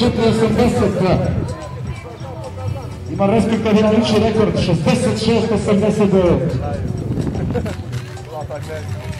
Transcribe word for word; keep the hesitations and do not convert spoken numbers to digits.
četiri osamdeset dva. Ima respektabilan lični rekord šezdeset šest osamdeset devet.